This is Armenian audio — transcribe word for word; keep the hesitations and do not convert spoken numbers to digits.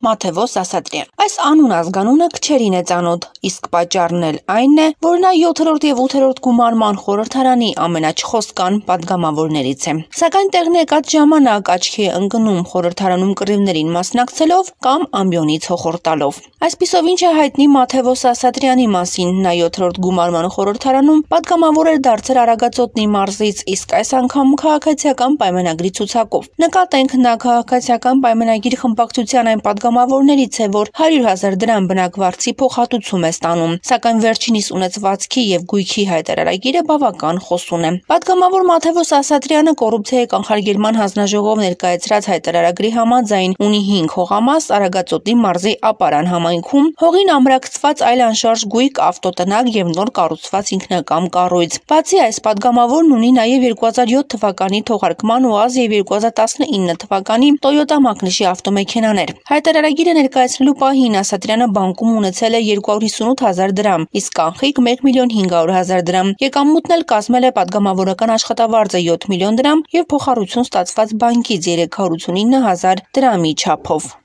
Մաթևոս Ասատրյան։ Այս անուն ազգանունը քչերին է ծանոթ, իսկ պատճառն էլ այն է, որ նա յոթերորդ և ութերորդ գումարման խորհրդարանի ամենաչխոսկան պատգամավորներից է։ Սակայն տեղն եկած ժամանակ աչքի է ընկնում խորհրդարանում կռիվներին մասնակցելով կամ ամբիոնից հոխորտալով։ Այսպիսով ինչ է հայտնի Մաթևոս Ասատրյանի մասին, նա յոթերորդ գումարման խորհրդարանում պատգամավոր էր դարձել Արագածոտնի մարզից, իսկ այս անգամ քաղաքացիական պայմանագրի ցուցակով։ Նկատենք, նա քաղաքացիական պայմանագիր խմբակցության այն պատգամավորներից է, որ հարյուր հազար դրամ բնակվարձի փոխհատուցում է ստանում, սակայն վերջինիս ունեցվածքի և գույքի հայտարարագիրը բավական խոսուն է։ Պատգամավոր Մաթևոս Ասատրյանը կոռուպցիայի կանխարգելման հանձնաժողով ներկայացրած հայտարարագրի համաձայն ունի հինգ հողամաս Արագածոտնի մարզի Ապարան համայնքում, հողին ամրակցված այլ անշարժ գույք, ավտոտնակ և նոր կառուցված ինքնակամ կառույց։ Բացի այս, պատգամավորն ունի նաև երկու հազար յոթ թվականի թողարկման ՈՒԱԶ և երկու հազար տասնինը թվականի Տոյոտա մակնիշի ավտոմեքենաներ։ Հայտարարագիրը ներկայացնելու պահին Ասատրյանը բանկում ունեցել է երկու հարյուր հիսունութ հազար դրամ, իսկ կանխիկ մեկ միլիոն հինգ հարյուր հազար դրամ։ Եկամուտն էլ կազմել է պատգամավորական աշխատավարձը յոթ միլիոն դրամ և փոխառություն ստացված բանկից երեք հարյուր ութսունինը հազար դրամի չափով։